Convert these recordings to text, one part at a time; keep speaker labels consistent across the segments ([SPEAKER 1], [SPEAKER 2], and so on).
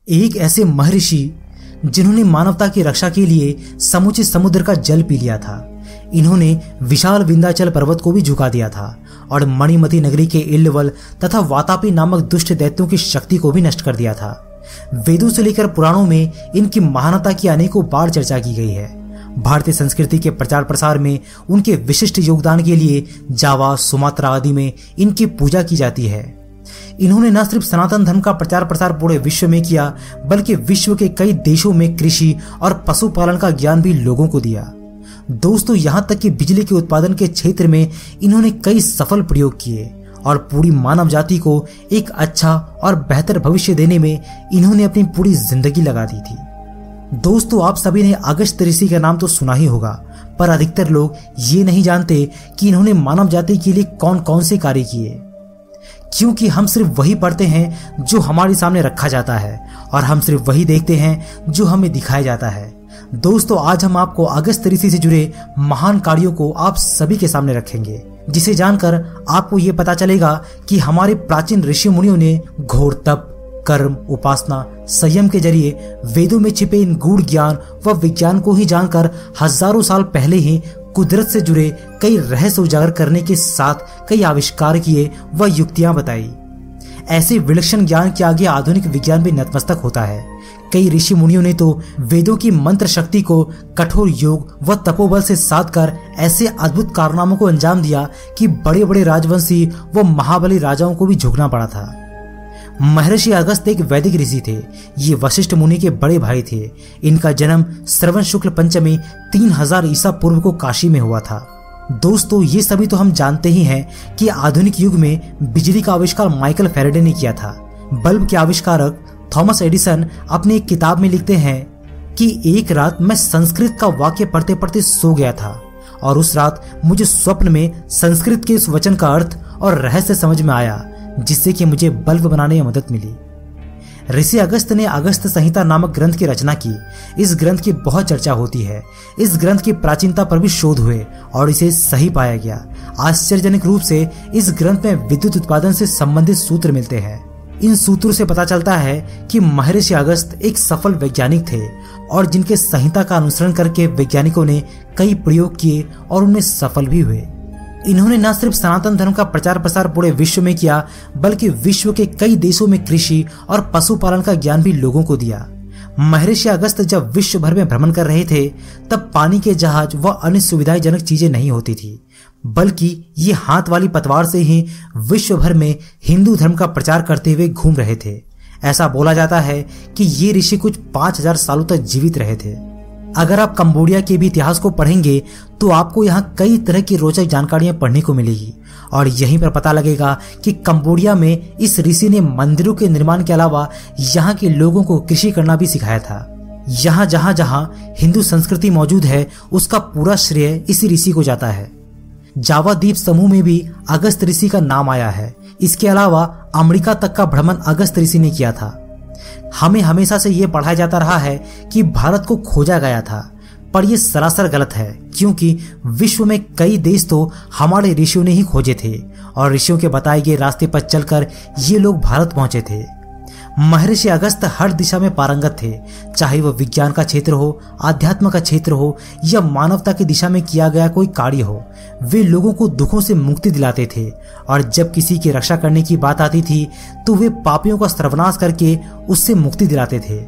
[SPEAKER 1] एक ऐसे महर्षि जिन्होंने मानवता की रक्षा के लिए समूचे समुद्र का जल पी लिया था। इन्होंने विशाल विंध्याचल पर्वत को भी झुका दिया था और मणिमती नगरी के इल्लवल तथा वातापी नामक दुष्ट दैत्यों की शक्ति को भी नष्ट कर दिया था। वेदों से लेकर पुराणों में इनकी महानता की अनेकों बार चर्चा की गई है। भारतीय संस्कृति के प्रचार प्रसार में उनके विशिष्ट योगदान के लिए जावा, सुमात्रा आदि में इनकी पूजा की जाती है। इन्होंने न सिर्फ सनातन धर्म का प्रचार प्रसार पूरे विश्व में किया, बल्कि विश्व के कई देशों में कृषि और पशुपालन का ज्ञान भी लोगों को दिया। दोस्तों, यहाँ तक कि बिजली के उत्पादन के क्षेत्र में इन्होंने कई सफल प्रयोग किए और पूरी मानव जाति को एक अच्छा और बेहतर भविष्य देने में इन्होंने अपनी पूरी जिंदगी लगा दी थी। दोस्तों, आप सभी ने अगस्त्य ऋषि का नाम तो सुना ही होगा, पर अधिकतर लोग ये नहीं जानते कि इन्होंने मानव जाति के लिए कौन कौन से कार्य किए, क्योंकि हम सिर्फ वही पढ़ते हैं जो हमारे सामने रखा जाता है और हम सिर्फ वही देखते हैं जो हमें दिखाया जाता है। दोस्तों, आज हम आपको अगस्त्य ऋषि से जुड़े महान कार्यों को आप सभी के सामने रखेंगे, जिसे जानकर आपको ये पता चलेगा कि हमारे प्राचीन ऋषि मुनियों ने घोर तप, कर्म, उपासना, संयम के जरिए वेदों में छिपे इन गूढ़ ज्ञान व विज्ञान को ही जानकर हजारों साल पहले ही कुदरत से जुड़े कई रहस्य उजागर करने के साथ कई आविष्कार किए व युक्तियां बताई। ऐसे विलक्षण ज्ञान के आगे आधुनिक विज्ञान भी नतमस्तक होता है। कई ऋषि मुनियों ने तो वेदों की मंत्र शक्ति को कठोर योग व तपोबल से साध कर ऐसे अद्भुत कारनामों को अंजाम दिया कि बड़े बड़े राजवंशी व महाबली राजाओं को भी झुकना पड़ा था। महर्षि अगस्त्य एक वैदिक ऋषि थे। ये वशिष्ठ मुनि के बड़े भाई थे। इनका जन्म श्रवण शुक्ल पंचमी 3000 ईसा पूर्व को काशी में हुआ था। दोस्तों, ये सभी तो हम जानते ही हैं कि आधुनिक युग में बिजली का आविष्कार माइकल फैराडे ने किया था। बल्ब के आविष्कारक थॉमस एडिसन अपनी एक किताब में लिखते हैं कि एक रात मैं संस्कृत का वाक्य पढ़ते पढ़ते सो गया था और उस रात मुझे स्वप्न में संस्कृत के उस वचन का अर्थ और रहस्य समझ में आया, जिससे कि मुझे बल्ब बनाने में मदद मिली। ऋषि अगस्त्य ने अगस्त्य संहिता नामक ग्रंथ की रचना की। इस ग्रंथ की बहुत चर्चा होती है। इस ग्रंथ की प्राचीनता पर भी शोध हुए और इसे सही पाया गया। आश्चर्यजनक रूप से इस ग्रंथ में विद्युत उत्पादन से संबंधित सूत्र मिलते हैं। इन सूत्रों से पता चलता है कि महर्षि अगस्त्य एक सफल वैज्ञानिक थे और जिनके संहिता का अनुसरण करके वैज्ञानिकों ने कई प्रयोग किए और उनमें सफल भी हुए। इन्होंने न सिर्फ सनातन धर्म का प्रचार प्रसार पूरे विश्व में किया, बल्कि विश्व के कई देशों में कृषि और पशुपालन का ज्ञान भी लोगों को दिया। महर्षि अगस्त्य जब विश्व भर में भ्रमण कर रहे थे, तब पानी के जहाज व अन्य सुविधाजनक चीजें नहीं होती थी, बल्कि ये हाथ वाली पतवार से ही विश्व भर में हिंदू धर्म का प्रचार करते हुए घूम रहे थे। ऐसा बोला जाता है कि ये ऋषि कुछ 5000 सालों तक जीवित रहे थे। अगर आप कंबोडिया के भी इतिहास को पढ़ेंगे तो आपको यहाँ कई तरह की रोचक जानकारियां पढ़ने को मिलेगी और यहीं पर पता लगेगा कि कंबोडिया में इस ऋषि ने मंदिरों के निर्माण के अलावा यहाँ के लोगों को कृषि करना भी सिखाया था। यहाँ जहाँ जहाँ हिंदू संस्कृति मौजूद है, उसका पूरा श्रेय इसी ऋषि को जाता है। जावा द्वीप समूह में भी अगस्त्य ऋषि का नाम आया है। इसके अलावा अमेरिका तक का भ्रमण अगस्त्य ऋषि ने किया था। हमें हमेशा से यह पढ़ाया जाता रहा है कि भारत को खोजा गया था, पर यह सरासर गलत है, क्योंकि विश्व में कई देश तो हमारे ऋषियों ने ही खोजे थे और ऋषियों के बताए गए रास्ते पर चलकर ये लोग भारत पहुंचे थे। महर्षि अगस्त्य हर दिशा में पारंगत थे, चाहे वह विज्ञान का क्षेत्र हो, आध्यात्म का क्षेत्र हो या मानवता की दिशा में किया गया कोई कार्य हो। वे लोगों को दुखों से मुक्ति दिलाते थे और जब किसी की रक्षा करने की बात आती थी तो वे पापियों का सर्वनाश करके उससे मुक्ति दिलाते थे।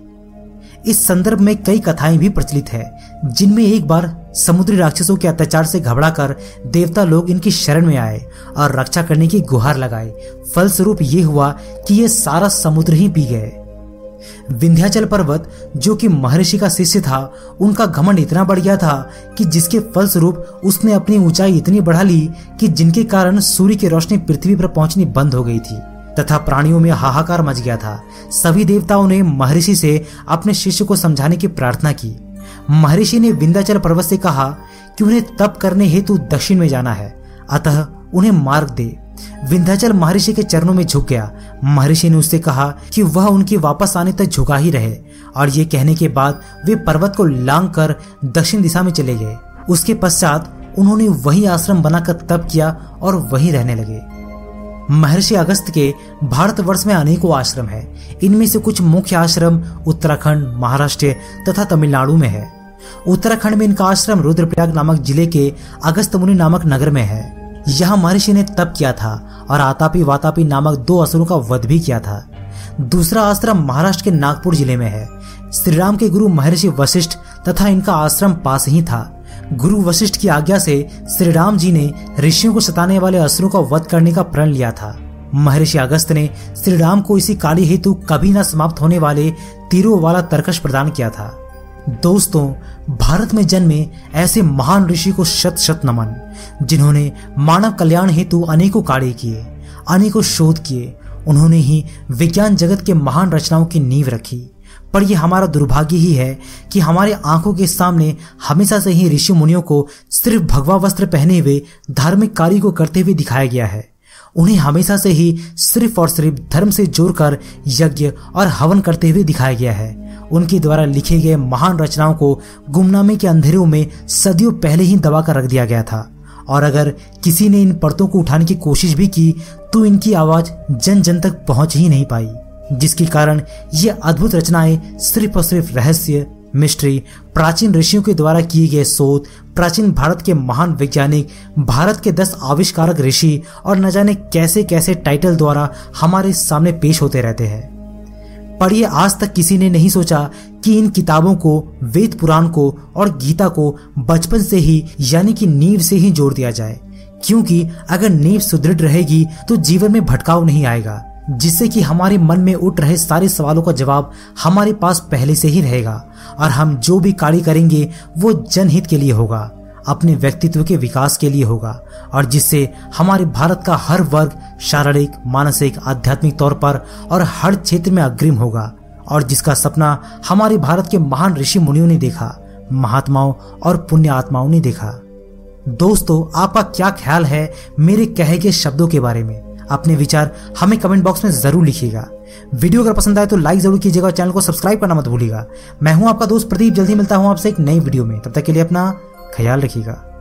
[SPEAKER 1] इस संदर्भ में कई कथाएं भी प्रचलित है, जिनमें एक बार समुद्री राक्षसों के अत्याचार से घबराकर देवता लोग इनकी शरण में आए और रक्षा करने की गुहार लगाई। फलस्वरूप ये हुआ कि ये सारा समुद्र ही पी गए। विंध्याचल पर्वत, जो कि महर्षि का शिष्य था, उनका घमंड इतना बढ़ गया था कि जिसके फलस्वरूप उसने अपनी ऊंचाई इतनी बढ़ा ली कि जिनके कारण सूर्य की रोशनी पृथ्वी पर पहुंचनी बंद हो गई थी तथा प्राणियों में हाहाकार मच गया था। सभी देवताओं ने महर्षि से अपने शिष्य को समझाने की प्रार्थना की। महर्षि ने विंध्याचल पर्वत से कहा कि उन्हें तप करने हेतु दक्षिण में जाना है, अतः उन्हें मार्ग दे। विंध्याचल महर्षि के चरणों में झुक गया। महर्षि ने उससे कहा कि वह उनके वापस आने तक झुका ही रहे और ये कहने के बाद वे पर्वत को लांघ कर दक्षिण दिशा में चले गए। उसके पश्चात उन्होंने वही आश्रम बनाकर तप किया और वहीं रहने लगे। महर्षि अगस्त के भारतवर्ष में अनेकों आश्रम है। इनमें से कुछ मुख्य आश्रम उत्तराखंड, महाराष्ट्र तथा तमिलनाडु में है। उत्तराखंड में इनका आश्रम रुद्रप्रयाग नामक जिले के अगस्त मुनि नामक नगर में है। यहाँ महर्षि ने तप किया था और आतापी वातापी नामक 2 असुरों का वध भी किया था। दूसरा आश्रम महाराष्ट्र के नागपुर जिले में है। श्री राम के गुरु महर्षि वशिष्ठ तथा इनका आश्रम पास ही था। गुरु वशिष्ठ की आज्ञा से श्री राम जी ने ऋषियों को सताने वाले असुरों का वध करने का प्रण लिया था। महर्षि अगस्त ने श्री राम को इसी कार्य हेतु कभी न समाप्त होने वाले तीरों वाला तरकश प्रदान किया था। दोस्तों, भारत में जन्मे ऐसे महान ऋषि को शत शत नमन, जिन्होंने मानव कल्याण हेतु अनेकों कार्य किए, अनेकों शोध किए। उन्होंने ही विज्ञान जगत के महान रचनाओं की नींव रखी। पर यह हमारा दुर्भाग्य ही है कि हमारे आंखों के सामने हमेशा से ही ऋषि मुनियों को सिर्फ भगवा वस्त्र पहने हुए धार्मिक कार्य को करते हुए दिखाया गया है। उन्हें हमेशा से ही सिर्फ और सिर्फ धर्म से जोड़कर यज्ञ और हवन करते हुए दिखाया गया है। उनके द्वारा लिखे गए महान रचनाओं को गुमनामी के अंधेरों में सदियों पहले ही दबा कर रख दिया गया था, और अगर किसी ने इन परतों को उठाने की कोशिश भी की तो इनकी आवाज जन जन तक पहुंच ही नहीं पाई, जिसके कारण ये अद्भुत रचनाएं सिर्फ और सिर्फ रहस्य, मिस्ट्री, प्राचीन ऋषियों के द्वारा किए गए शोध, प्राचीन भारत के महान वैज्ञानिक, भारत के 10 आविष्कारक ऋषि और न जाने कैसे कैसे टाइटल द्वारा हमारे सामने पेश होते रहते हैं। पर ये आज तक किसी ने नहीं सोचा कि इन किताबों को, वेद पुराण को और गीता को बचपन से ही यानी कि नींव से ही जोड़ दिया जाए, क्योंकि अगर नींव सुदृढ़ रहेगी तो जीवन में भटकाव नहीं आएगा, जिससे कि हमारे मन में उठ रहे सारे सवालों का जवाब हमारे पास पहले से ही रहेगा और हम जो भी कार्य करेंगे वो जनहित के लिए होगा, अपने व्यक्तित्व के विकास के लिए होगा, और जिससे हमारे भारत का हर वर्ग शारीरिक, मानसिक, आध्यात्मिक तौर पर और हर क्षेत्र में अग्रिम होगा, और जिसका सपना हमारे भारत के महान ऋषि मुनियों ने देखा, महात्माओं और पुण्य आत्माओं ने देखा। दोस्तों, आपका क्या ख्याल है मेरे कहे गए शब्दों के बारे में? अपने विचार हमें कमेंट बॉक्स में जरूर लिखिएगा। वीडियो अगर पसंद आए तो लाइक जरूर कीजिएगा और चैनल को सब्सक्राइब करना मत भूलिएगा। मैं हूं आपका दोस्त प्रदीप, जल्दी मिलता हूं आपसे एक नई वीडियो में। तब तक के लिए अपना ख्याल रखिएगा।